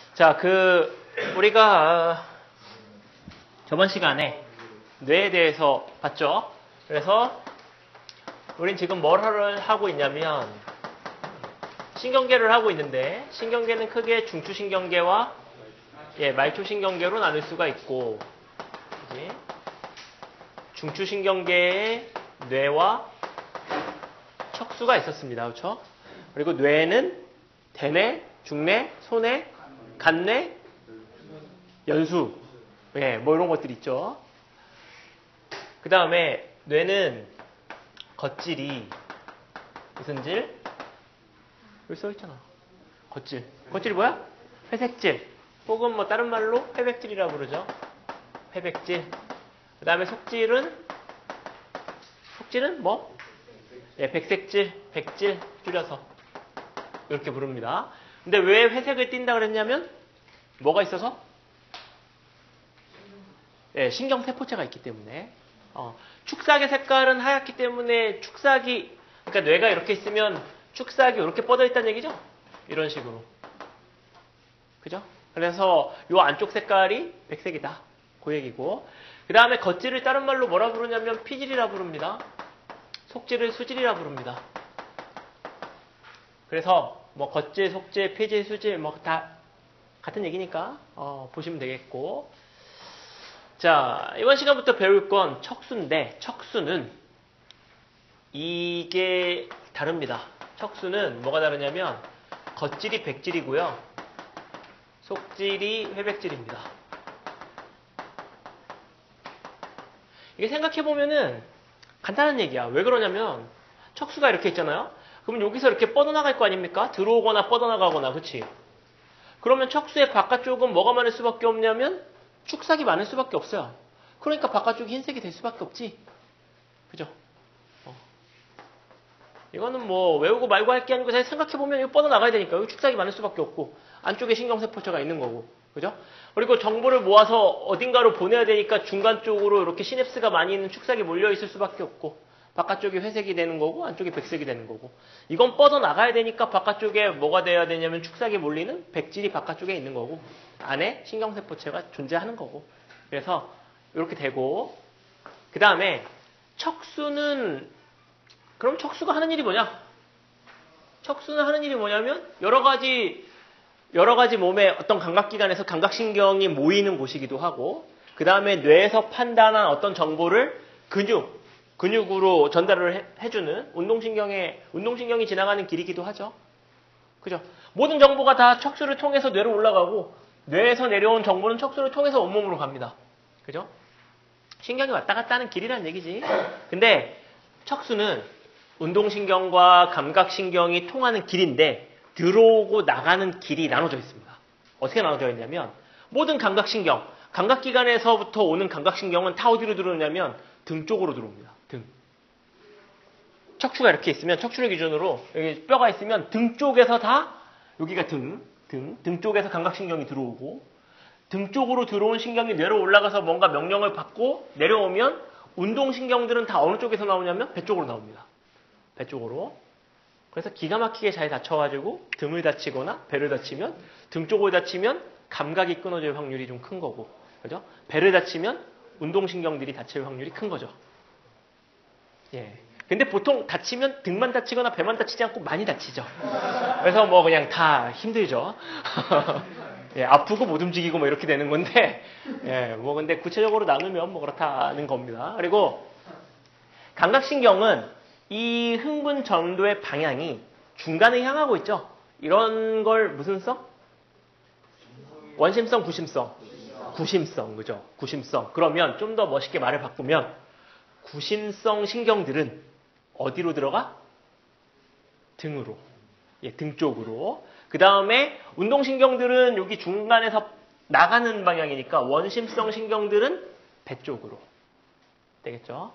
자, 우리가 저번 시간에 뇌에 대해서 봤죠? 그래서 우린 지금 뭘 하고 있냐면 신경계를 하고 있는데 신경계는 크게 중추신경계와 말초신경계로 나눌 수가 있고 그치? 중추신경계에 뇌와 척수가 있었습니다. 그렇죠? 그리고 뇌는 대뇌, 중뇌, 소뇌, 간뇌, 연수 뭐 이런 것들 있죠. 그 다음에 뇌는 겉질이 무슨 질? 여기 써있잖아. 겉질. 겉질이 뭐야? 회색질. 혹은 뭐 다른 말로 회백질이라고 부르죠. 회백질. 그 다음에 속질은 뭐? 백색질, 백질 줄여서 이렇게 부릅니다. 근데 왜 회색을 띈다 그랬냐면 뭐가 있어서? 신경세포체가 있기 때문에. 축삭의 색깔은 하얗기 때문에 축삭이, 그러니까 뇌가 이렇게 있으면 축삭이 이렇게 뻗어 있다는 얘기죠? 이런 식으로. 그죠? 그래서 이 안쪽 색깔이 백색이다. 그 얘기고. 그 다음에 겉질을 다른 말로 뭐라 부르냐면 피질이라 부릅니다. 속질을 수질이라 부릅니다. 그래서 뭐 겉질, 속질, 피질, 수질 뭐 다 같은 얘기니까 보시면 되겠고. 자, 이번 시간부터 배울 건 척수인데 척수는 이게 다릅니다. 척수는 뭐가 다르냐면 겉질이 백질이고요. 속질이 회백질입니다. 이게 생각해보면은 간단한 얘기야. 왜 그러냐면 척수가 이렇게 있잖아요. 그러면 여기서 이렇게 뻗어나갈 거 아닙니까? 들어오거나 뻗어나가거나, 그치? 그러면 척수의 바깥쪽은 뭐가 많을 수밖에 없냐면 축삭이 많을 수밖에 없어요. 그러니까 바깥쪽이 흰색이 될 수밖에 없지. 그죠? 이거는 뭐 외우고 말고 할 게 아니고 잘 생각해보면 이거 뻗어나가야 되니까 여기 축삭이 많을 수밖에 없고 안쪽에 신경세포체가 있는 거고. 그죠? 그리고 정보를 모아서 어딘가로 보내야 되니까 중간 쪽으로 이렇게 시냅스가 많이 있는 축삭이 몰려있을 수밖에 없고 바깥쪽이 회색이 되는 거고 안쪽이 백색이 되는 거고 이건 뻗어나가야 되니까 바깥쪽에 뭐가 돼야 되냐면 축삭이 몰리는 백질이 바깥쪽에 있는 거고 안에 신경세포체가 존재하는 거고 그래서 이렇게 되고 그 다음에 그럼 척수가 하는 일이 뭐냐? 척수는 하는 일이 뭐냐면 여러 가지 몸의 어떤 감각기관에서 감각신경이 모이는 곳이기도 하고 그 다음에 뇌에서 판단한 어떤 정보를 근육으로 전달을 해주는 운동신경이 지나가는 길이기도 하죠. 그죠? 모든 정보가 다 척수를 통해서 뇌로 올라가고 뇌에서 내려온 정보는 척수를 통해서 온몸으로 갑니다. 그죠? 신경이 왔다 갔다 하는 길이라는 얘기지. 근데 척수는 운동신경과 감각신경이 통하는 길인데 들어오고 나가는 길이 나눠져 있습니다. 어떻게 나눠져 있냐면 모든 감각기관에서부터 오는 감각신경은 다 어디로 들어오냐면 등 쪽으로 들어옵니다. 등. 척추가 이렇게 있으면 척추를 기준으로 여기 뼈가 있으면 등 쪽에서 다 여기가 등 쪽에서 감각신경이 들어오고 등 쪽으로 들어온 신경이 뇌로 올라가서 뭔가 명령을 받고 내려오면 운동신경들은 다 어느 쪽에서 나오냐면 배 쪽으로 나옵니다. 배 쪽으로. 그래서 기가 막히게 잘 다쳐가지고 등을 다치거나 배를 다치면 등 쪽을 다치면 감각이 끊어질 확률이 좀 큰 거고 그죠? 배를 다치면 운동신경들이 다칠 확률이 큰 거죠. 근데 보통 다치면 등만 다치거나 배만 다치지 않고 많이 다치죠. 그래서 뭐 그냥 다 힘들죠. 아프고 못 움직이고 뭐 이렇게 되는 건데, 뭐 근데 구체적으로 나누면 뭐 그렇다는 겁니다. 그리고 감각신경은 이 흥분 전도의 방향이 중간에 향하고 있죠. 이런 걸 무슨 성? 원심성, 구심성. 구심성, 그죠? 구심성. 그러면 좀 더 멋있게 말을 바꾸면 구심성 신경들은 어디로 들어가? 등으로. 등 쪽으로. 그 다음에 운동신경들은 여기 중간에서 나가는 방향이니까 원심성 신경들은 배 쪽으로. 되겠죠?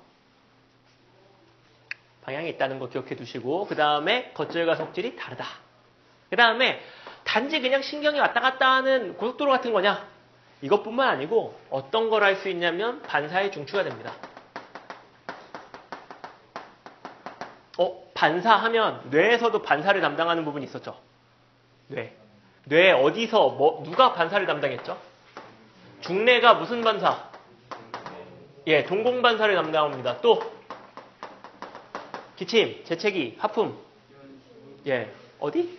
방향이 있다는 거 기억해 두시고 그 다음에 겉질과 속질이 다르다. 그 다음에 단지 그냥 신경이 왔다 갔다 하는 고속도로 같은 거냐? 이것뿐만 아니고 어떤 걸 할 수 있냐면 반사의 중추가 됩니다. 반사하면 뇌에서도 반사를 담당하는 부분이 있었죠. 뇌. 뇌 어디서 누가 반사를 담당했죠? 중뇌가 무슨 반사? 예, 동공반사를 담당합니다. 또 기침, 재채기, 하품. 예, 어디?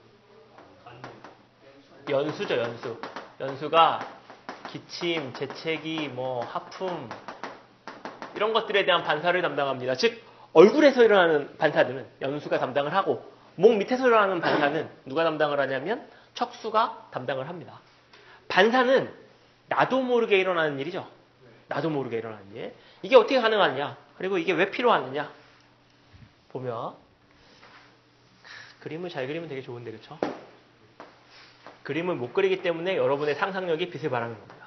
연수죠, 연수. 연수가 기침, 재채기, 하품 이런 것들에 대한 반사를 담당합니다. 즉 얼굴에서 일어나는 반사들은 연수가 담당을 하고 목 밑에서 일어나는 반사는 누가 담당을 하냐면 척수가 담당을 합니다. 반사는 나도 모르게 일어나는 일이죠. 나도 모르게 일어나는 일. 이게 어떻게 가능하냐? 그리고 이게 왜 필요하느냐? 보면 그림을 잘 그리면 되게 좋은데 그렇죠? 그림을 못 그리기 때문에 여러분의 상상력이 빛을 발하는 겁니다.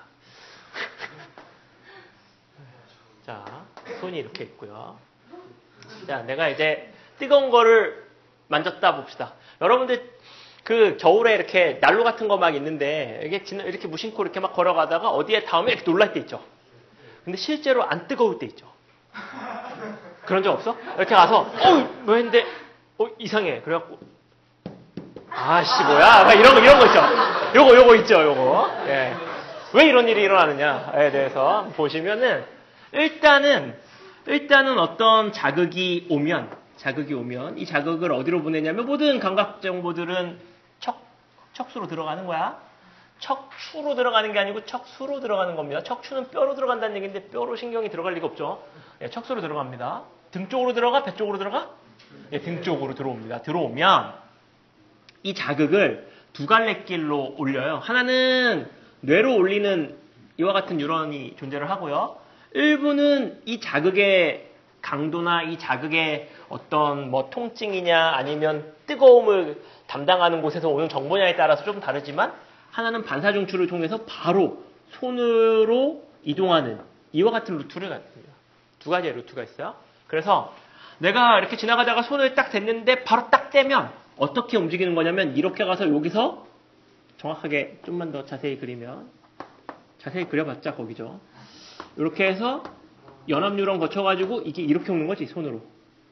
자, 손이 이렇게 있고요. 자, 내가 이제 뜨거운 거를 만졌다 봅시다. 여러분들 그 겨울에 이렇게 난로 같은 거 막 있는데 이렇게 무심코 이렇게 막 걸어가다가 어디에 닿으면 이렇게 놀랄 때 있죠. 근데 실제로 안 뜨거울 때 있죠. 그런 적 없어? 이렇게 가서 뭐 했는데 이상해. 그래갖고 아씨 뭐야? 막 이런 거 있죠. 요거 있죠. 요거. 예. 왜 이런 일이 일어나느냐에 대해서 보시면은 일단은 어떤 자극이 오면 이 자극을 어디로 보내냐면 모든 감각 정보들은 척수로 들어가는 거야. 척추로 들어가는 게 아니고 척수로 들어가는 겁니다. 척추는 뼈로 들어간다는 얘기인데 뼈로 신경이 들어갈 리가 없죠. 예, 척수로 들어갑니다. 등 쪽으로 들어가? 배 쪽으로 들어가? 예, 등 쪽으로 들어옵니다. 들어오면 이 자극을 두 갈래 길로 올려요. 하나는 뇌로 올리는 이와 같은 뉴런이 존재를 하고요. 일부는 이 자극의 강도나 이 자극의 어떤 통증이냐 아니면 뜨거움을 담당하는 곳에서 오는 정보냐에 따라서 좀 다르지만 하나는 반사중추를 통해서 바로 손으로 이동하는 이와 같은 루트를 갖습니다. 두 가지의 루트가 있어요. 그래서 내가 이렇게 지나가다가 손을 딱 댔는데 바로 딱 떼면 어떻게 움직이는 거냐면 이렇게 가서 여기서 정확하게 좀만 더 자세히 그리면 자세히 그려봤자 거기죠. 이렇게 해서 연합뉴런 거쳐가지고 이게 이렇게 오는 거지 손으로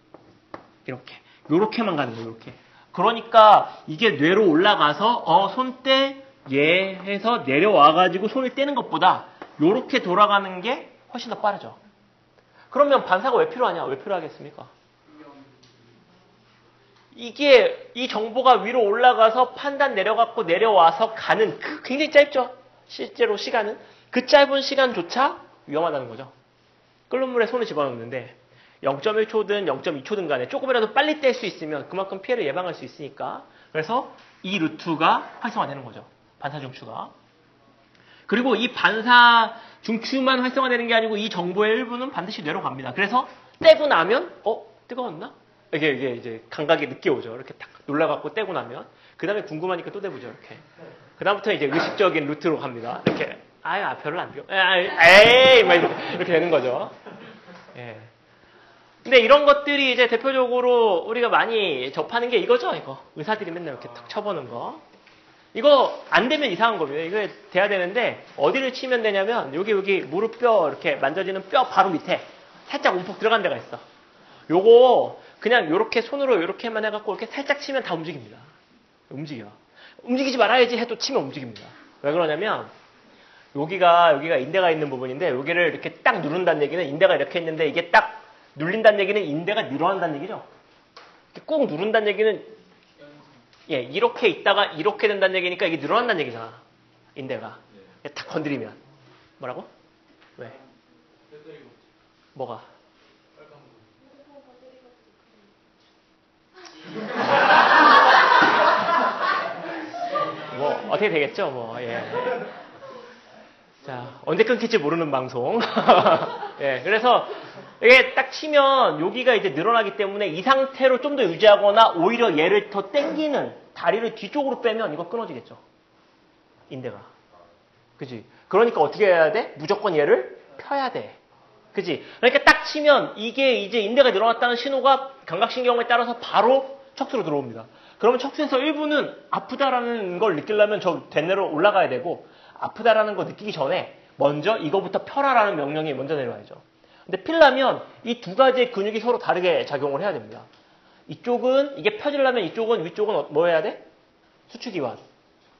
요렇게만 가는 거예요. 이렇게. 그러니까 이게 뇌로 올라가서 손떼 얘 해서 내려와가지고 손을 떼는 것보다 요렇게 돌아가는 게 훨씬 더 빠르죠. 그러면 반사가 왜 필요하냐? 왜 필요하겠습니까? 이게 이 정보가 위로 올라가서 판단 내려갔고 내려와서 가는 굉장히 짧죠. 실제로 시간은 그 짧은 시간조차 위험하다는 거죠. 끓는 물에 손을 집어넣는데 0.1초든 0.2초든 간에 조금이라도 빨리 뗄 수 있으면 그만큼 피해를 예방할 수 있으니까 그래서 이 루트가 활성화되는 거죠. 반사중추가. 그리고 이 반사중추만 활성화되는 게 아니고 이 정보의 일부는 반드시 뇌로 갑니다. 그래서 떼고 나면 뜨거웠나? 이게 이제 감각이 늦게 오죠. 이렇게 딱 놀라갖고 떼고 나면 그 다음에 궁금하니까 또 떼보죠. 이렇게. 그 다음부터 이제 의식적인 루트로 갑니다. 이렇게 별로 안 뜨거워. 에이 막 이렇게 되는 거죠. 예. 근데 이런 것들이 이제 대표적으로 우리가 많이 접하는 게 이거죠. 이거 의사들이 맨날 이렇게 탁 쳐보는 거. 이거 안 되면 이상한 겁니다. 이거 돼야 되는데 어디를 치면 되냐면 여기 무릎뼈 이렇게 만져지는 뼈 바로 밑에 살짝 움푹 들어간 데가 있어. 요거 그냥 요렇게 손으로 요렇게만 해갖고 이렇게 살짝 치면 다 움직입니다. 움직여. 움직이지 말아야지 해도 치면 움직입니다. 왜 그러냐면 여기가 인대가 있는 부분인데 여기를 이렇게 딱 누른다는 얘기는 인대가 이렇게 있는데 이게 딱 눌린다는 얘기는 인대가 늘어난다는 얘기죠. 꾹 누른다는 얘기는 이렇게 있다가 이렇게 된다는 얘기니까 이게 늘어난다는 얘기잖아. 인대가. 딱 건드리면. 뭐라고? 왜? 뭐가? 어떻게 되겠죠? 예. 자, 언제 끊길지 모르는 방송. 예, 그래서 이게 딱 치면 여기가 이제 늘어나기 때문에 이 상태로 좀 더 유지하거나 오히려 얘를 더 당기는 다리를 뒤쪽으로 빼면 이거 끊어지겠죠. 인대가. 그지? 그러니까 어떻게 해야 돼? 무조건 얘를 펴야 돼. 그지? 그러니까 딱 치면 이게 이제 인대가 늘어났다는 신호가 감각신경에 따라서 바로 척수로 들어옵니다. 그러면 척수에서 일부는 아프다라는 걸 느끼려면 저 대뇌로 올라가야 되고 아프다라는 거 느끼기 전에 먼저 이거부터 펴라라는 명령이 먼저 내려와야죠. 근데 피려면 이 두 가지의 근육이 서로 다르게 작용을 해야 됩니다. 이쪽은 이게 펴지려면 이쪽은 위쪽은 뭐 해야 돼? 수축이완.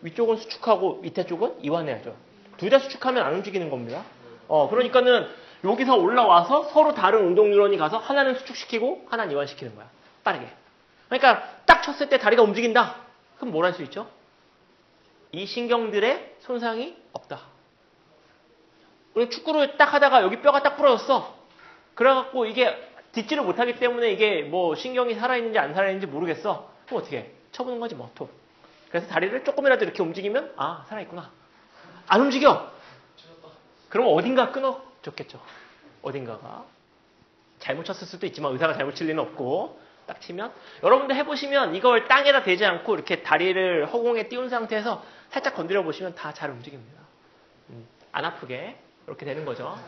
위쪽은 수축하고 밑에 쪽은 이완해야죠. 둘 다 수축하면 안 움직이는 겁니다. 그러니까는 여기서 올라와서 서로 다른 운동 뉴런이 가서 하나는 수축시키고 하나는 이완시키는 거야. 빠르게. 그러니까 딱 쳤을 때 다리가 움직인다. 그럼 뭘 할 수 있죠? 이 신경들의 손상이 없다. 우리 축구를 딱 하다가 여기 뼈가 딱 부러졌어. 그래갖고 이게 딛지를 못하기 때문에 이게 뭐 신경이 살아있는지 안 살아있는지 모르겠어. 그럼 어떻게 해? 쳐보는 거지 뭐. 톱. 그래서 다리를 조금이라도 이렇게 움직이면 아 살아있구나. 안 움직여. 그럼 어딘가 끊어졌겠죠. 어딘가가. 잘못 쳤을 수도 있지만 의사가 잘못 칠 리는 없고 딱 치면 여러분들 해보시면 이걸 땅에다 대지 않고 이렇게 다리를 허공에 띄운 상태에서 살짝 건드려 보시면 다 잘 움직입니다. 안 아프게 이렇게 되는 거죠.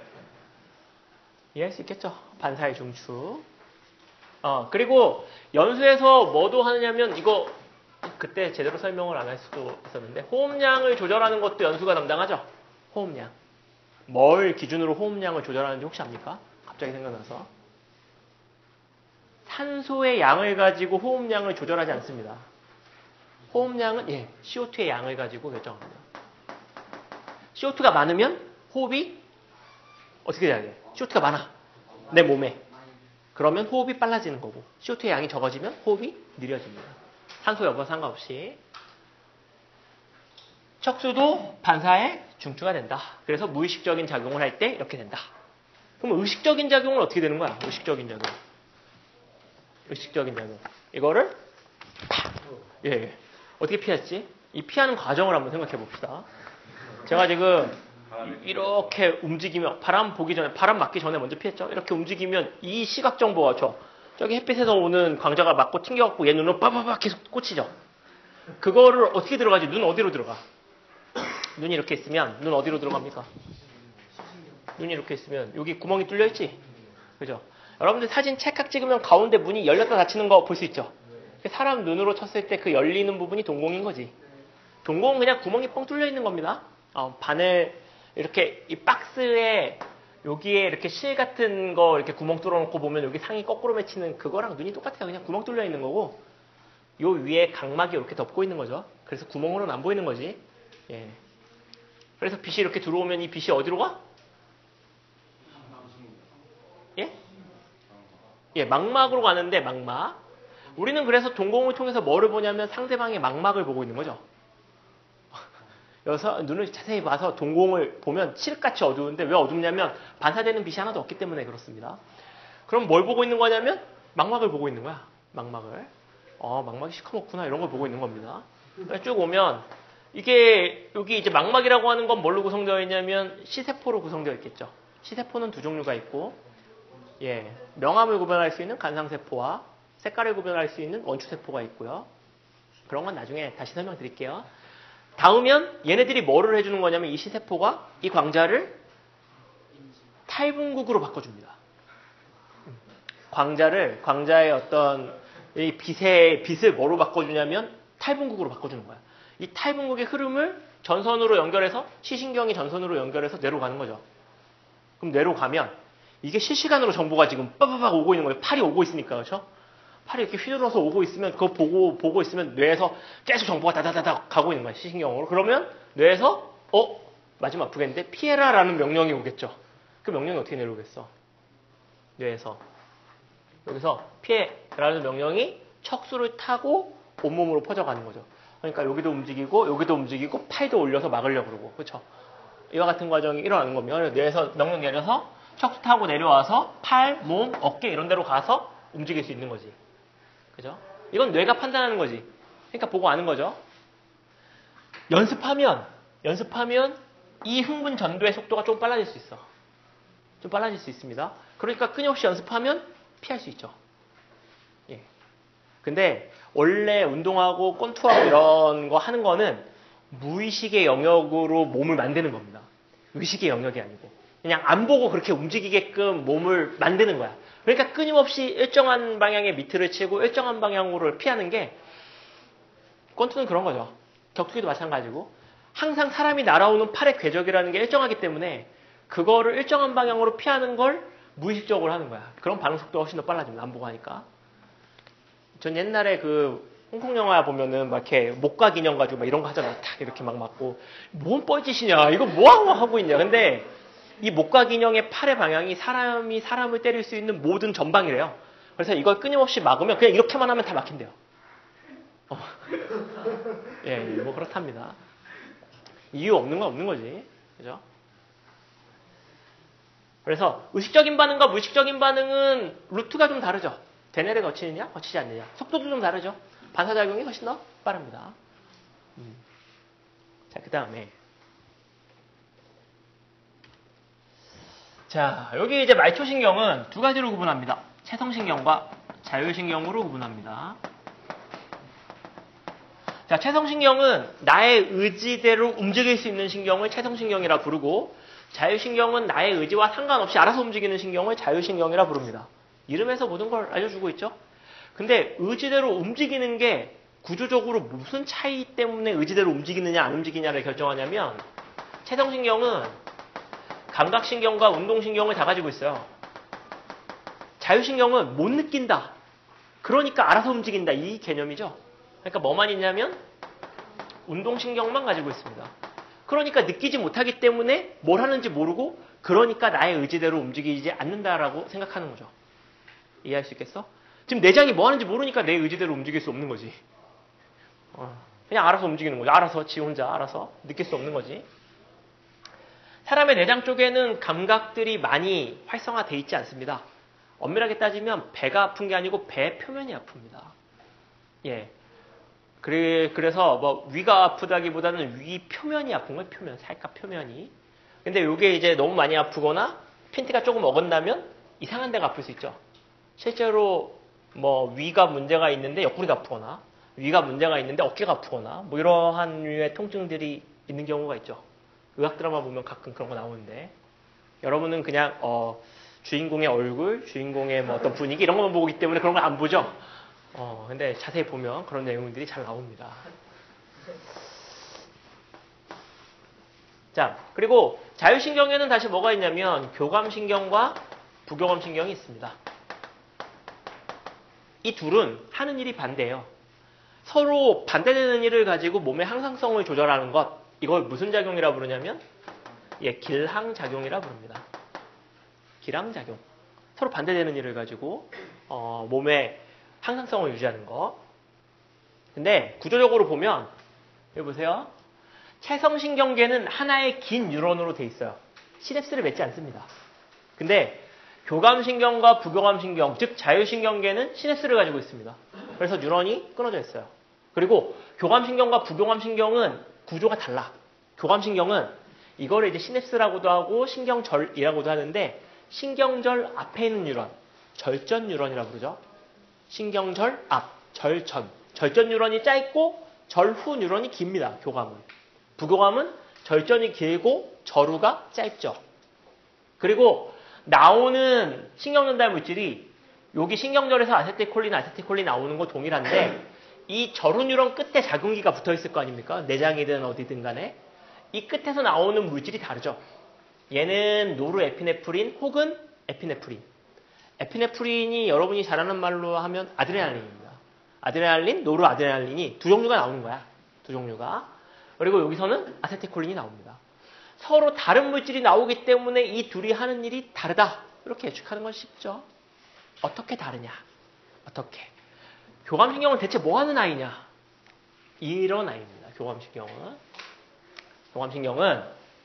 이해할 수 있겠죠? 반사의 중추. 그리고 연수에서 뭐도 하느냐면 이거 그때 제대로 설명을 안 할 수도 있었는데 호흡량을 조절하는 것도 연수가 담당하죠. 호흡량. 뭘 기준으로 호흡량을 조절하는지 혹시 압니까? 갑자기 생각나서. 산소의 양을 가지고 호흡량을 조절하지 않습니다. 호흡량은 CO2의 양을 가지고 결정합니다. CO2가 많으면 호흡이 어떻게 돼야 돼? CO2가 많아. 내 몸에. 그러면 호흡이 빨라지는 거고 CO2의 양이 적어지면 호흡이 느려집니다. 산소 여부와 상관없이. 척수도 반사의 중추가 된다. 그래서 무의식적인 작용을 할 때 이렇게 된다. 그럼 의식적인 작용은 어떻게 되는 거야? 의식적인 작용. 의식적인 작용. 이거를 어떻게 피했지? 이 피하는 과정을 한번 생각해 봅시다. 제가 지금 이렇게 움직이면 바람 보기 전에 바람 맞기 전에 먼저 피했죠. 이렇게 움직이면 이 시각 정보가 저기 햇빛에서 오는 광자가 맞고 튕겨갖고 얘 눈을 빠바바 계속 꽂히죠. 그거를 어떻게 들어가지? 눈 어디로 들어가? 눈이 이렇게 있으면 눈 어디로 들어갑니까? 눈이 이렇게 있으면 여기 구멍이 뚫려 있지? 그죠? 여러분들 사진 찰칵 찍으면 가운데 문이 열렸다 닫히는 거 볼 수 있죠? 사람 눈으로 쳤을 때 그 열리는 부분이 동공인 거지. 동공은 그냥 구멍이 뻥 뚫려 있는 겁니다. 바늘 이렇게 이 박스에 여기에 이렇게 실 같은 거 이렇게 구멍 뚫어놓고 보면 여기 상이 거꾸로 맺히는 그거랑 눈이 똑같아요. 그냥 구멍 뚫려 있는 거고 요 위에 각막이 이렇게 덮고 있는 거죠. 그래서 구멍으로는 안 보이는 거지. 그래서 빛이 이렇게 들어오면 이 빛이 어디로 가? 망막으로 가는데 망막. 우리는 그래서 동공을 통해서 뭐를 보냐면 상대방의 망막을 보고 있는 거죠. 여기서 눈을 자세히 봐서 동공을 보면 칠흑같이 어두운데 왜 어둡냐면 반사되는 빛이 하나도 없기 때문에 그렇습니다. 그럼 뭘 보고 있는 거냐면 망막을 보고 있는 거야. 망막을. 망막이 시커멓구나 이런 걸 보고 있는 겁니다. 쭉 오면 이게 여기 이제 망막이라고 하는 건 뭘로 구성되어 있냐면 시세포로 구성되어 있겠죠. 시세포는 두 종류가 있고 명암을 구별할 수 있는 간상세포와 색깔을 구별할 수 있는 원추세포가 있고요. 그런 건 나중에 다시 설명드릴게요. 닿으면 얘네들이 뭐를 해주는 거냐면 이 시세포가 이 광자를 탈분국으로 바꿔줍니다. 광자의 어떤 이 빛을 뭐로 바꿔주냐면 탈분국으로 바꿔주는 거야. 이 탈분국의 흐름을 전선으로 연결해서 시신경이 전선으로 연결해서 뇌로 가는 거죠. 그럼 뇌로 가면 이게 실시간으로 정보가 지금 빠바박 오고 있는 거예요. 팔이 오고 있으니까 그렇죠? 팔이 이렇게 휘둘러서 오고 있으면 그거 보고 있으면 뇌에서 계속 정보가 다다다다 가고 있는 거야. 시신경으로. 그러면 뇌에서 맞으면 아프겠는데 피해라라는 명령이 오겠죠. 그 명령이 어떻게 내려오겠어? 뇌에서. 여기서 피해라는 명령이 척수를 타고 온몸으로 퍼져가는 거죠. 그러니까 여기도 움직이고 팔도 올려서 막으려고 그러고 그렇죠? 이와 같은 과정이 일어나는 겁니다. 뇌에서 명령 내려서 척수 타고 내려와서 팔, 몸, 어깨 이런 데로 가서 움직일 수 있는 거지. 그죠? 이건 뇌가 판단하는 거지. 그러니까 보고 아는 거죠. 연습하면 이 흥분 전도의 속도가 좀 빨라질 수 있어. 좀 빨라질 수 있습니다. 그러니까 끊임없이 연습하면 피할 수 있죠. 근데 원래 운동하고 권투하고 이런 거 하는 거는 무의식의 영역으로 몸을 만드는 겁니다. 의식의 영역이 아니고. 그냥 안 보고 그렇게 움직이게끔 몸을 만드는 거야. 그러니까 끊임없이 일정한 방향의 미트를 치고 일정한 방향으로 피하는 게 권투는 그런 거죠. 격투기도 마찬가지고 항상 사람이 날아오는 팔의 궤적이라는 게 일정하기 때문에 그거를 일정한 방향으로 피하는 걸 무의식적으로 하는 거야. 그런 반응 속도가 훨씬 더 빨라집니다. 안 보고 하니까. 전 옛날에 홍콩 영화 보면은 막 이렇게 목각 인형 가지고 막 이런 거 하잖아. 탁 이렇게 막 맞고 뭔 뻘짓이냐 이거 뭐 하고 있냐. 근데 이 목각 인형의 팔의 방향이 사람이 사람을 때릴 수 있는 모든 전방이래요. 그래서 이걸 끊임없이 막으면 그냥 이렇게만 하면 다 막힌대요. 예, 뭐 그렇답니다. 이유 없는 건 없는 거지. 그죠? 그래서 의식적인 반응과 무의식적인 반응은 루트가 좀 다르죠. 대뇌를 거치느냐, 거치지 않느냐. 속도도 좀 다르죠. 반사작용이 훨씬 더 빠릅니다. 자, 그 다음에. 자, 여기 이제 말초신경은 두 가지로 구분합니다. 체성신경과 자율신경으로 구분합니다. 자, 체성신경은 나의 의지대로 움직일 수 있는 신경을 체성신경이라 부르고, 자율신경은 나의 의지와 상관없이 알아서 움직이는 신경을 자율신경이라 부릅니다. 이름에서 모든 걸 알려주고 있죠. 근데 의지대로 움직이는 게 구조적으로 무슨 차이 때문에 의지대로 움직이느냐 안 움직이냐를 결정하냐면, 체성신경은 감각신경과 운동신경을 다 가지고 있어요. 자율신경은 못 느낀다. 그러니까 알아서 움직인다. 이 개념이죠. 그러니까 뭐만 있냐면 운동신경만 가지고 있습니다. 그러니까 느끼지 못하기 때문에 뭘 하는지 모르고 그러니까 나의 의지대로 움직이지 않는다라고 생각하는 거죠. 이해할 수 있겠어? 지금 내장이 뭐 하는지 모르니까 내 의지대로 움직일 수 없는 거지. 그냥 알아서 움직이는 거죠. 알아서 지 혼자 알아서 느낄 수 없는 거지. 사람의 내장 쪽에는 감각들이 많이 활성화되어 있지 않습니다. 엄밀하게 따지면 배가 아픈 게 아니고 배 표면이 아픕니다. 예. 그래서 뭐 위가 아프다기보다는 위 표면이 아픈 거예요. 표면, 살갗 표면이. 근데 이게 이제 너무 많이 아프거나 핀트가 조금 어긋나면 이상한 데가 아플 수 있죠. 실제로 뭐 위가 문제가 있는데 옆구리가 아프거나 위가 문제가 있는데 어깨가 아프거나 뭐 이러한 류의 통증들이 있는 경우가 있죠. 의학 드라마 보면 가끔 그런 거 나오는데 여러분은 그냥 주인공의 얼굴, 주인공의 뭐 어떤 분위기 이런 것만 보기 때문에 그런 걸 안 보죠. 근데 자세히 보면 그런 내용들이 잘 나옵니다. 자, 그리고 자율신경에는 다시 뭐가 있냐면 교감신경과 부교감신경이 있습니다. 이 둘은 하는 일이 반대예요. 서로 반대되는 일을 가지고 몸의 항상성을 조절하는 것, 이걸 무슨 작용이라 부르냐면 길항작용이라 부릅니다. 길항작용. 서로 반대되는 일을 가지고 몸의 항상성을 유지하는 거. 근데 구조적으로 보면 여기 보세요. 체성신경계는 하나의 긴 뉴런으로 돼 있어요. 시냅스를 맺지 않습니다. 근데 교감신경과 부교감신경, 즉 자율신경계는 시냅스를 가지고 있습니다. 그래서 뉴런이 끊어져 있어요. 그리고 교감신경과 부교감신경은 구조가 달라. 교감신경은 이거를 이제 시냅스라고도 하고 신경절이라고도 하는데 신경절 앞에 있는 뉴런, 절전 뉴런이라고 부르죠. 신경절 앞, 절전. 절전 뉴런이 짧고 절후 뉴런이 깁니다. 교감은. 부교감은 절전이 길고 절후가 짧죠. 그리고 나오는 신경전달 물질이 여기 신경절에서 아세틸콜린 나오는 거 동일한데 이 절후 뉴런 끝에 작용기가 붙어 있을 거 아닙니까? 내장이든 어디든 간에. 이 끝에서 나오는 물질이 다르죠. 얘는 노르에피네프린 혹은 에피네프린. 에피네프린이 여러분이 잘 아는 말로 하면 아드레날린입니다. 아드레날린, 노르아드레날린이 두 종류가 나오는 거야. 두 종류가. 그리고 여기서는 아세틸콜린이 나옵니다. 서로 다른 물질이 나오기 때문에 이 둘이 하는 일이 다르다. 이렇게 예측하는 건 쉽죠. 어떻게 다르냐? 어떻게? 교감신경은 대체 뭐 하는 아이냐? 이런 아이입니다. 교감신경은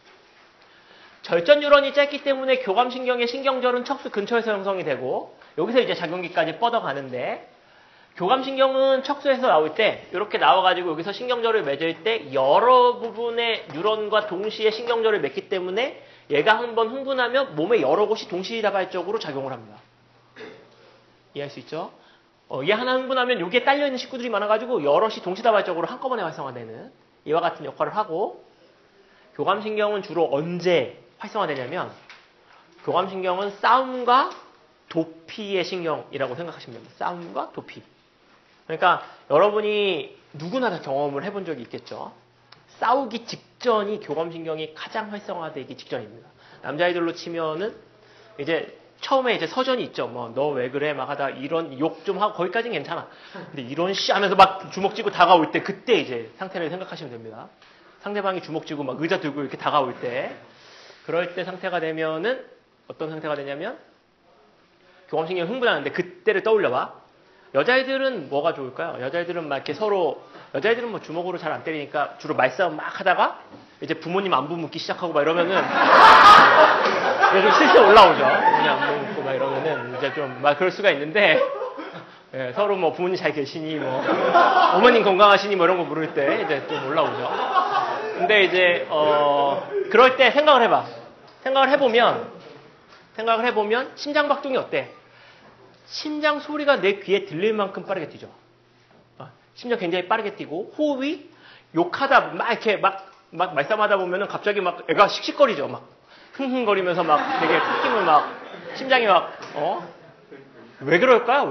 절전 뉴런이 짧기 때문에 교감신경의 신경절은 척수 근처에서 형성이 되고 여기서 이제 작용기까지 뻗어가는데 교감신경은 척수에서 나올 때 이렇게 나와가지고 여기서 신경절을 맺을 때 여러 부분의 뉴런과 동시에 신경절을 맺기 때문에 얘가 한번 흥분하면 몸의 여러 곳이 동시다발적으로 작용을 합니다. 이해할 수 있죠? 얘 하나 흥분하면 여기에 딸려있는 식구들이 많아가지고 여럿이 동시다발적으로 한꺼번에 활성화되는 이와 같은 역할을 하고 교감신경은 주로 언제 활성화되냐면 교감신경은 싸움과 도피의 신경이라고 생각하시면 됩니다. 싸움과 도피. 그러니까 여러분이 누구나 다 경험을 해본 적이 있겠죠. 싸우기 직전이 교감신경이 가장 활성화되기 직전입니다. 남자아이들로 치면은 이제 처음에 이제 서전이 있죠. 뭐, 너 왜 그래? 막 하다 이런 욕 좀 하고, 거기까지는 괜찮아. 근데 이런 씨 하면서 막 주먹 쥐고 다가올 때, 그때 이제 상태를 생각하시면 됩니다. 상대방이 주먹 쥐고 막 의자 들고 이렇게 다가올 때, 그럴 때 상태가 되면은, 어떤 상태가 되냐면, 교감신경이 흥분하는데, 그때를 떠올려봐. 여자애들은 뭐가 좋을까요? 여자애들은 막 이렇게 서로, 여자애들은 뭐 주먹으로 잘 안 때리니까 주로 말싸움 막 하다가, 이제 부모님 안부 묻기 시작하고 막 이러면은, 좀 슬슬 올라오죠. 부모님 안부 묻고 막 이러면은, 이제 좀 막 그럴 수가 있는데, 예, 서로 뭐 부모님 잘 계시니, 뭐, 어머님 건강하시니 뭐 이런 거 물을 때 이제 좀 올라오죠. 근데 이제, 그럴 때 생각을 해봐. 생각을 해보면, 심장박동이 어때? 심장 소리가 내 귀에 들릴 만큼 빠르게 뛰죠. 심장 굉장히 빠르게 뛰고, 호흡이 욕하다, 막 이렇게 막 말싸움하다 보면은 갑자기 막 애가 씩씩거리죠. 막 흥흥거리면서 막 되게 느낌을 막, 심장이 막, 왜 그럴까요?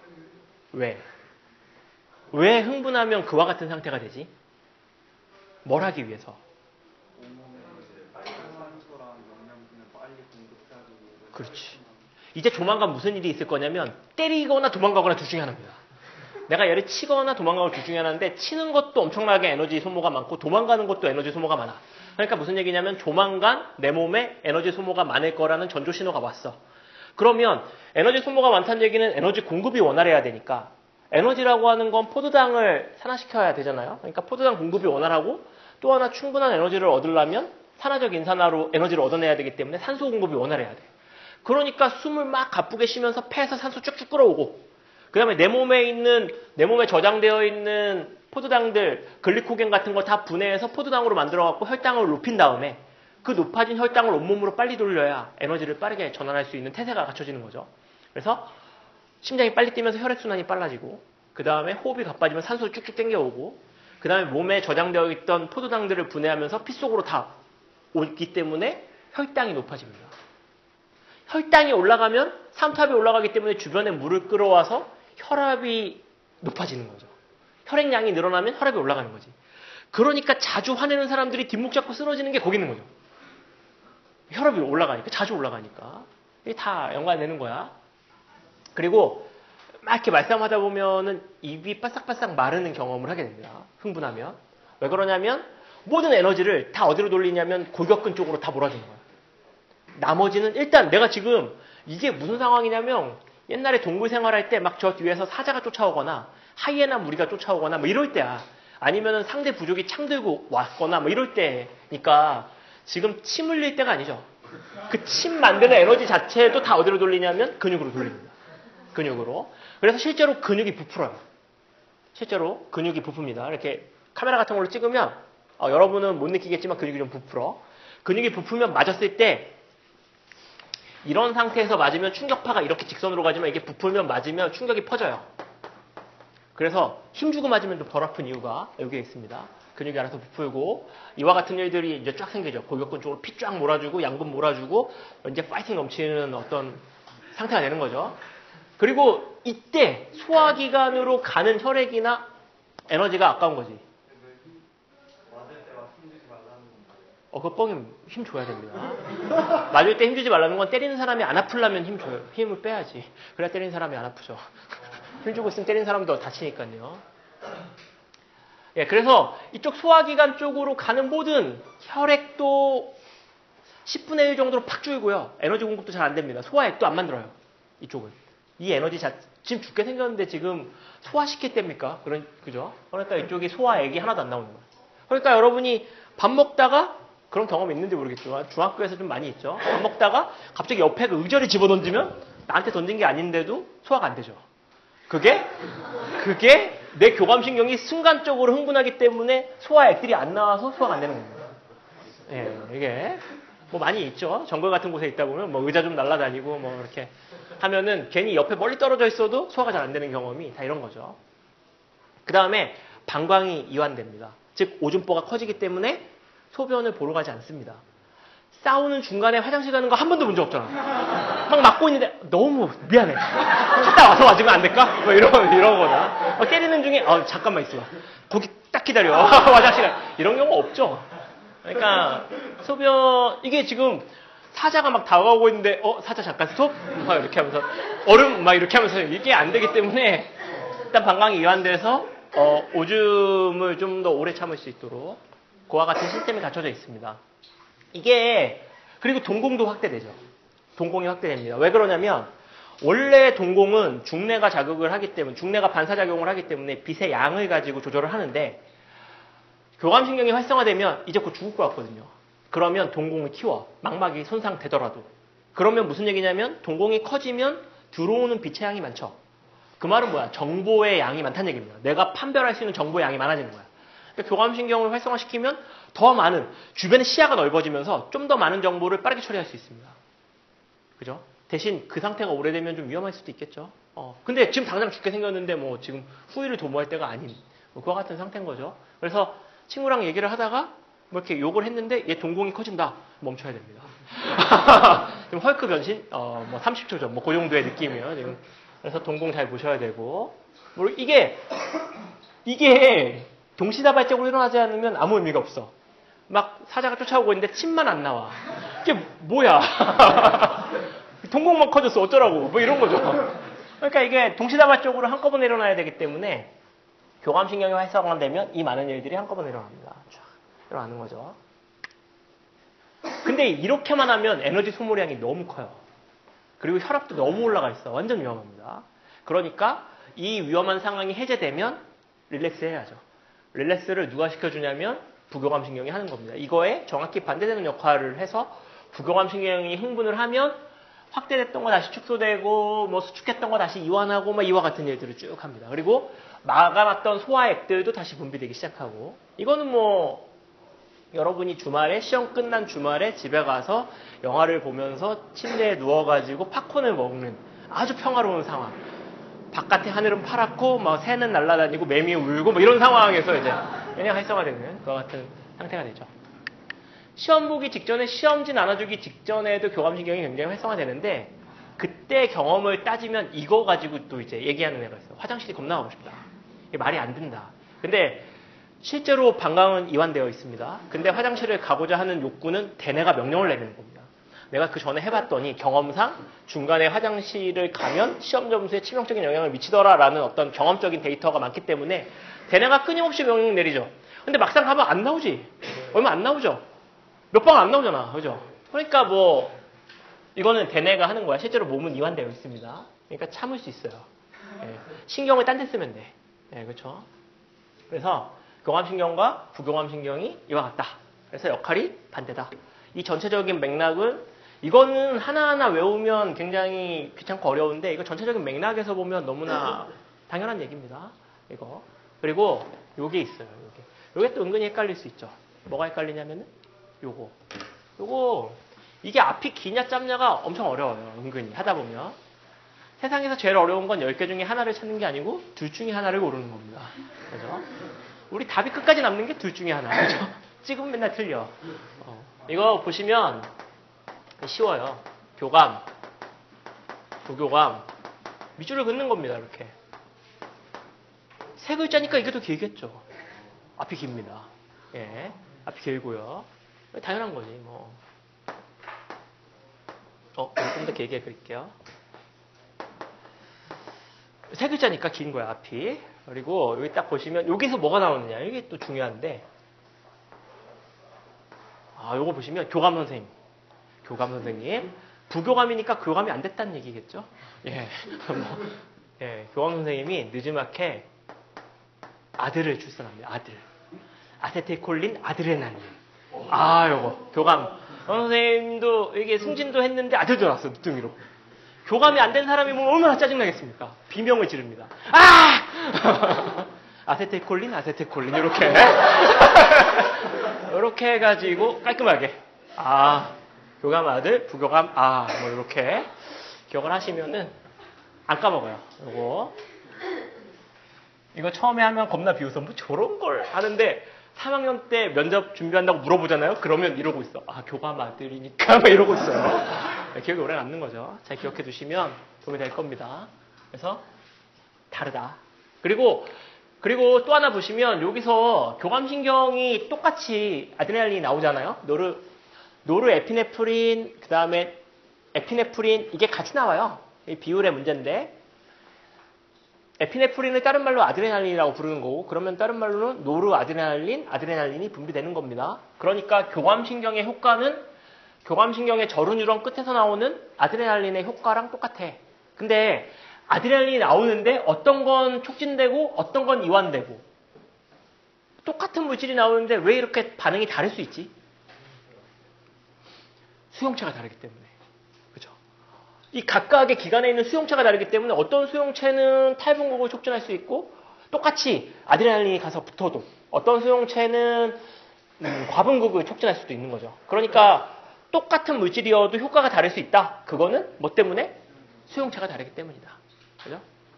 왜 흥분하면 그와 같은 상태가 되지? 뭘 하기 위해서? 그렇지. 이제 조만간 무슨 일이 있을 거냐면 때리거나 도망가거나 둘 중에 하나입니다. 내가 얘를 치거나 도망가거나 둘 중에 하나인데 치는 것도 엄청나게 에너지 소모가 많고 도망가는 것도 에너지 소모가 많아. 그러니까 무슨 얘기냐면 조만간 내 몸에 에너지 소모가 많을 거라는 전조 신호가 왔어. 그러면 에너지 소모가 많다는 얘기는 에너지 공급이 원활해야 되니까 에너지라고 하는 건 포도당을 산화시켜야 되잖아요. 그러니까 포도당 공급이 원활하고 또 하나 충분한 에너지를 얻으려면 산화적 인산화로 에너지를 얻어내야 되기 때문에 산소 공급이 원활해야 돼. 그러니까 숨을 막 가쁘게 쉬면서 폐에서 산소 쭉쭉 끌어오고 그 다음에 내 몸에 저장되어 있는 포도당들, 글리코겐 같은 거 다 분해해서 포도당으로 만들어갖고 혈당을 높인 다음에 그 높아진 혈당을 온몸으로 빨리 돌려야 에너지를 빠르게 전환할 수 있는 태세가 갖춰지는 거죠. 그래서 심장이 빨리 뛰면서 혈액순환이 빨라지고 그 다음에 호흡이 가빠지면 산소를 쭉쭉 당겨오고 그 다음에 몸에 저장되어 있던 포도당들을 분해하면서 피 속으로 다 오기 때문에 혈당이 높아집니다. 혈당이 올라가면 삼투압이 올라가기 때문에 주변에 물을 끌어와서 혈압이 높아지는 거죠. 혈액량이 늘어나면 혈압이 올라가는 거지. 그러니까 자주 화내는 사람들이 뒷목 잡고 쓰러지는 게 거기 있는 거죠. 혈압이 올라가니까, 자주 올라가니까. 이게 다 연관되는 거야. 그리고 막 이렇게 말싸움하다 보면은 입이 바싹바싹 마르는 경험을 하게 됩니다. 흥분하면. 왜 그러냐면 모든 에너지를 다 어디로 돌리냐면 골격근 쪽으로 다 몰아주는 거야. 나머지는 일단 내가 지금 이게 무슨 상황이냐면 옛날에 동물 생활할 때 막 저 뒤에서 사자가 쫓아오거나 하이에나 무리가 쫓아오거나 뭐 이럴 때야. 아니면은 상대 부족이 창 들고 왔거나 뭐 이럴 때니까 지금 침 흘릴 때가 아니죠. 그 침 만드는 에너지 자체도 다 어디로 돌리냐면 근육으로 돌립니다. 근육으로. 그래서 실제로 근육이 부풀어요. 실제로 근육이 부풉니다. 이렇게 카메라 같은 걸로 찍으면 여러분은 못 느끼겠지만 근육이 좀 부풀어. 근육이 부풀면 맞았을 때 이런 상태에서 맞으면 충격파가 이렇게 직선으로 가지만 이게 부풀면 맞으면 충격이 퍼져요. 그래서 힘주고 맞으면 좀 덜 아픈 이유가 여기에 있습니다. 근육이 알아서 부풀고 이와 같은 일들이 이제 쫙 생기죠. 골격근 쪽으로 피 쫙 몰아주고 양분 몰아주고 이제 파이팅 넘치는 어떤 상태가 되는 거죠. 그리고 이때 소화기관으로 가는 혈액이나 에너지가 아까운 거지. 그거 뻥이면 힘 줘야 됩니다. 맞을 때 힘 주지 말라는 건 때리는 사람이 안 아프려면 힘 줘요. 힘을 빼야지. 그래야 때리는 사람이 안 아프죠. 힘 주고 있으면 때리는 사람도 다치니까요. 예, 그래서 이쪽 소화기관 쪽으로 가는 모든 혈액도 10분의 1 정도로 팍 줄고요. 에너지 공급도 잘 안 됩니다. 소화액도 안 만들어요. 이쪽은. 이 에너지 지금 죽게 생겼는데 지금 소화시켰답니까? 그죠? 그러니까 이쪽이 소화액이 하나도 안 나오는 거예요. 그러니까 여러분이 밥 먹다가 그런 경험 있는지 모르겠지만 중학교에서 좀 많이 있죠. 밥 먹다가 갑자기 옆에 그 의자를 집어던지면 나한테 던진 게 아닌데도 소화가 안 되죠. 그게 내 교감신경이 순간적으로 흥분하기 때문에 소화액들이 안 나와서 소화가 안 되는 겁니다. 예, 이게 뭐 많이 있죠. 정글 같은 곳에 있다 보면 뭐 의자 좀 날아다니고 뭐 이렇게 하면은 괜히 옆에 멀리 떨어져 있어도 소화가 잘 안 되는 경험이 다 이런 거죠. 그 다음에 방광이 이완됩니다. 즉 오줌보가 커지기 때문에 소변을 보러 가지 않습니다. 싸우는 중간에 화장실 가는 거 한 번도 문제 없잖아. 막 맞고 있는데 너무 미안해. 갔다 와서 맞으면 안 될까? 뭐 이러거나. 때리는 중에 잠깐만 있어. 거기 딱 기다려. 화장실 이런 경우 없죠. 그러니까 소변 이게 지금 사자가 막 다가오고 있는데 사자 잠깐 스톱 막 이렇게 하면서 얼음 막 이렇게 하면서 이게 안 되기 때문에 일단 방광이 이완돼서 오줌을 좀 더 오래 참을 수 있도록 그와 같은 시스템이 갖춰져 있습니다. 이게 그리고 동공도 확대되죠. 동공이 확대됩니다. 왜 그러냐면 원래 동공은 중내가 자극을 하기 때문에 중내가 반사작용을 하기 때문에 빛의 양을 가지고 조절을 하는데 교감신경이 활성화되면 이제 곧 죽을 것 같거든요. 그러면 동공을 키워. 망막이 손상되더라도. 그러면 무슨 얘기냐면 동공이 커지면 들어오는 빛의 양이 많죠. 그 말은 뭐야? 정보의 양이 많다는 얘기입니다. 내가 판별할 수 있는 정보의 양이 많아지는 거야. 그러니까 교감신경을 활성화시키면 더 많은 주변의 시야가 넓어지면서 좀 더 많은 정보를 빠르게 처리할 수 있습니다. 그죠? 대신 그 상태가 오래되면 좀 위험할 수도 있겠죠. 근데 지금 당장 죽게 생겼는데 뭐 지금 후회를 도모할 때가 아닌 그와 같은 상태인 거죠. 그래서 친구랑 얘기를 하다가 뭐 이렇게 욕을 했는데 얘 동공이 커진다. 멈춰야 됩니다. 지금 헐크 변신? 뭐 30초 전, 뭐 그 정도의 느낌이에요. 지금. 그래서 동공 잘 보셔야 되고. 뭐 이게 동시다발적으로 일어나지 않으면 아무 의미가 없어. 막 사자가 쫓아오고 있는데 침만 안 나와. 이게 뭐야? 동공만 커졌어. 어쩌라고. 뭐 이런 거죠. 그러니까 이게 동시다발적으로 한꺼번에 일어나야 되기 때문에 교감신경이 활성화되면 이 많은 일들이 한꺼번에 일어납니다. 쫙 일어나는 거죠. 근데 이렇게만 하면 에너지 소모량이 너무 커요. 그리고 혈압도 너무 올라가 있어. 완전 위험합니다. 그러니까 이 위험한 상황이 해제되면 릴렉스 해야죠. 릴렉스를 누가 시켜주냐면 부교감신경이 하는 겁니다. 이거에 정확히 반대되는 역할을 해서 부교감신경이 흥분을 하면 확대됐던 거 다시 축소되고 뭐 수축했던 거 다시 이완하고 막 이와 같은 일들을 쭉 합니다. 그리고 막아놨던 소화액들도 다시 분비되기 시작하고 이거는 뭐 여러분이 주말에 시험 끝난 주말에 집에 가서 영화를 보면서 침대에 누워가지고 팝콘을 먹는 아주 평화로운 상황. 바깥에 하늘은 파랗고 막 새는 날아다니고 매미 울고 뭐 이런 상황에서 이제 그냥 활성화되는 그와 같은 상태가 되죠. 시험 보기 직전에 시험지 나눠주기 직전에도 교감신경이 굉장히 활성화되는데 그때 경험을 따지면 이거 가지고 또 이제 얘기하는 애가 있어. 화장실이 겁나 가고 싶다. 이게 말이 안 된다. 근데 실제로 방광은 이완되어 있습니다. 근데 화장실을 가고자 하는 욕구는 대뇌가 명령을 내리는 겁니다. 내가 그 전에 해봤더니 경험상 중간에 화장실을 가면 시험 점수에 치명적인 영향을 미치더라라는 어떤 경험적인 데이터가 많기 때문에 대뇌가 끊임없이 명령 내리죠. 근데 막상 가면 안 나오지. 얼마 안 나오죠. 몇 방 안 나오잖아. 그죠? 그러니까 뭐 이거는 대뇌가 하는 거야. 실제로 몸은 이완되어 있습니다. 그러니까 참을 수 있어요. 예. 신경을 딴 데 쓰면 돼. 예, 그렇죠? 그래서 교감신경과 부교감신경이 이와 같다. 그래서 역할이 반대다. 이 전체적인 맥락은 이거는 하나하나 외우면 굉장히 귀찮고 어려운데 이거 전체적인 맥락에서 보면 너무나 당연한 얘기입니다. 이거. 그리고 요게 있어요. 요게 또 은근히 헷갈릴 수 있죠. 뭐가 헷갈리냐면은 요거 이게 앞이 기냐 짧냐가 엄청 어려워요. 은근히 하다 보면. 세상에서 제일 어려운 건 10개 중에 하나를 찾는 게 아니고 둘 중에 하나를 고르는 겁니다. 그죠? 우리 답이 끝까지 남는 게 둘 중에 하나. 그죠? 찍으면 맨날 틀려. 이거 보시면 쉬워요. 교감, 부교감. 밑줄을 긋는 겁니다. 이렇게. 세 글자니까 이게 더 길겠죠. 앞이 깁니다. 예. 앞이 길고요. 당연한 거지, 뭐. 좀 더 길게 그릴게요. 세 글자니까 긴 거야, 앞이. 그리고 여기 딱 보시면 여기서 뭐가 나오느냐. 이게 또 중요한데. 요거 보시면 교감 선생님. 교감 선생님. 부교감이니까 교감이 안 됐다는 얘기겠죠? 예. 교감 선생님이 늦지막해 아들을 출산합니다. 아들. 아세틸콜린 아드레날린. 요거. 교감. 선생님도 이게 승진도 했는데 아들도 낳았어, 늦둥이로. 교감이 안 된 사람이 보면 얼마나 짜증나겠습니까? 비명을 지릅니다. 아세틸콜린, 이렇게. 이렇게 해가지고 깔끔하게. 교감 아들, 부교감, 뭐 이렇게 기억을 하시면은 안 까먹어요. 이거 처음에 하면 겁나 비웃어. 뭐 저런 걸 하는데 3학년 때 면접 준비한다고 물어보잖아요. 그러면 이러고 있어. 교감 아들이니까 막 이러고 있어요. 기억이 오래 남는 거죠. 잘 기억해 두시면 도움이 될 겁니다. 그래서 다르다. 그리고 또 하나 보시면 여기서 교감신경이 똑같이 아드레날린이 나오잖아요. 노르에피네프린, 그 다음에 에피네프린, 이게 같이 나와요. 이 비율의 문제인데, 에피네프린을 다른 말로 아드레날린이라고 부르는 거고, 그러면 다른 말로는 노르아드레날린, 아드레날린이 분비되는 겁니다. 그러니까 교감신경의 효과는 교감신경의 저루뉴런 끝에서 나오는 아드레날린의 효과랑 똑같아. 근데 아드레날린이 나오는데 어떤 건 촉진되고 어떤 건 이완되고 똑같은 물질이 나오는데 왜 이렇게 반응이 다를 수 있지? 수용체가 다르기 때문에. 그죠? 이 각각의 기관에 있는 수용체가 다르기 때문에 어떤 수용체는 탈분국을 촉진할 수 있고 똑같이 아드레날린이 가서 붙어도 어떤 수용체는 과분국을 촉진할 수도 있는 거죠. 그러니까 똑같은 물질이어도 효과가 다를 수 있다. 그거는 뭐 때문에? 수용체가 다르기 때문이다. 그죠?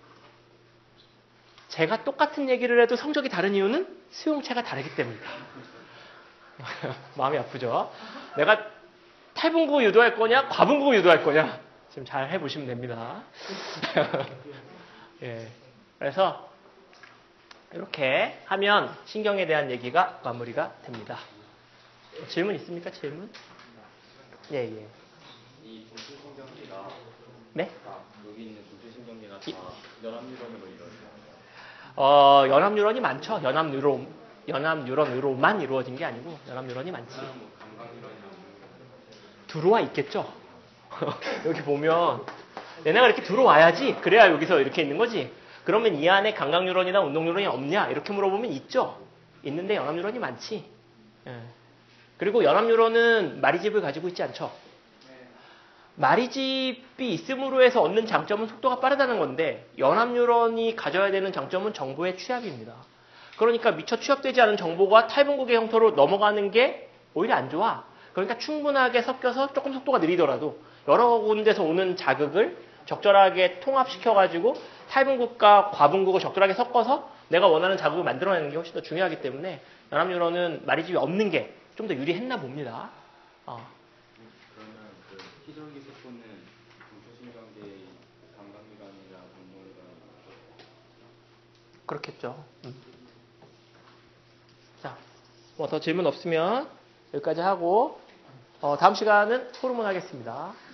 제가 똑같은 얘기를 해도 성적이 다른 이유는 수용체가 다르기 때문이다. 마음이 아프죠? 내가 탈분구 유도할 거냐, 과분구 유도할 거냐, 지금 잘 해보시면 됩니다. 예. 그래서 이렇게 하면 신경에 대한 얘기가 마무리가 됩니다. 질문 있습니까? 질문? 예, 예. 이 중추신경계가 네? 여기 있는 중추신경계가 다 연합뉴런으로 이루어져요. 연합뉴런이 많죠. 연합뉴런으로만 이루어진 게 아니고 연합뉴런이 많지. 들어와 있겠죠. 여기 보면 얘네가 이렇게 들어와야지. 그래야 여기서 이렇게 있는 거지. 그러면 이 안에 감각뉴런이나 운동뉴런이 없냐? 이렇게 물어보면 있죠. 있는데 연합뉴런이 많지. 예. 그리고 연합뉴런은 마리집을 가지고 있지 않죠. 마리집이 있음으로 해서 얻는 장점은 속도가 빠르다는 건데 연합뉴런이 가져야 되는 장점은 정보의 취합입니다. 그러니까 미처 취합되지 않은 정보가 탈분국의 형태로 넘어가는 게 오히려 안 좋아. 그러니까 충분하게 섞여서 조금 속도가 느리더라도 여러 군데서 오는 자극을 적절하게 통합시켜가지고 탈분국과 과분국을 적절하게 섞어서 내가 원하는 자극을 만들어내는 게 훨씬 더 중요하기 때문에 연합뉴런은 마리집이 없는 게 좀 더 유리했나 봅니다. 그러면 그 희절기 세포는 중추신경계의 감각뉴런이랑 운동뉴런이 그렇겠죠. 자, 뭐 더 질문 없으면 여기까지 하고 다음 시간은 호르몬 하겠습니다.